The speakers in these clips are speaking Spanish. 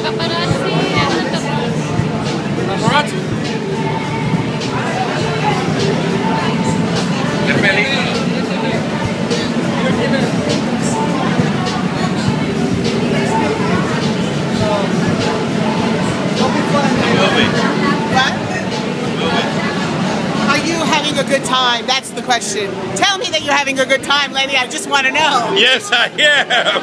Are you having a good time? That's the question. Tell me that you're having a good time, lady. I just want to know. Yes, I am.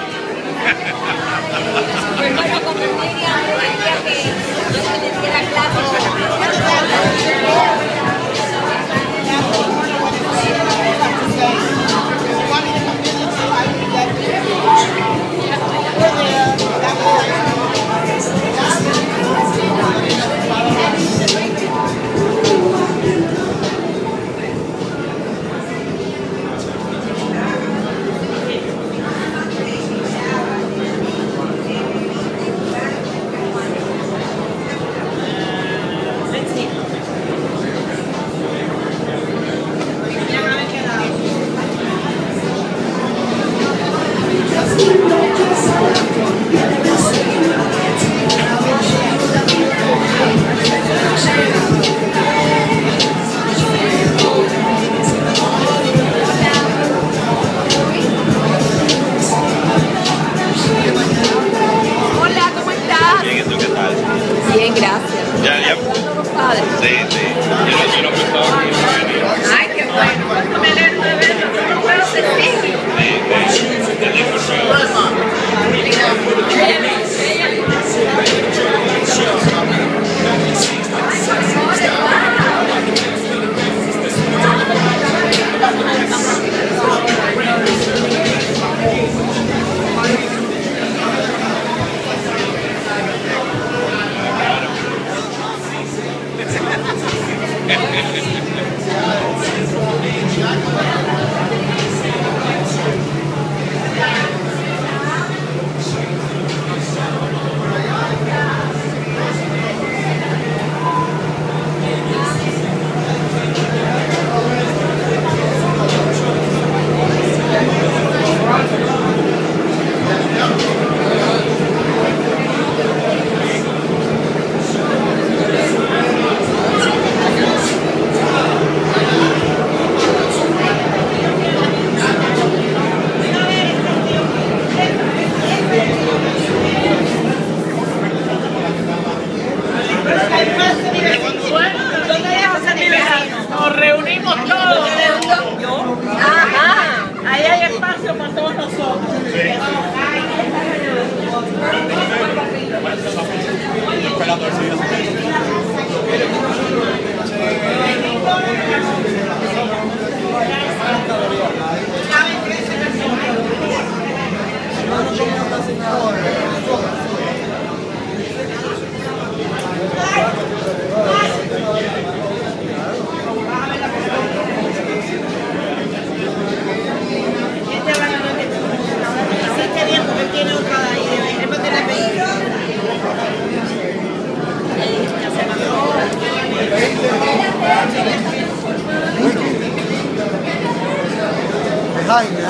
Bien, gracias. Ya. Padre. Sí. Yo no pensaba que iba a venir. Ay, qué bueno. Me alegro de verlo. No puedo sentir. Nos reunimos todos. Ajá. Ahí hay espacio para todos nosotros. Hiciste bien porque él tiene otra de ahí. Después te la pedí. Behind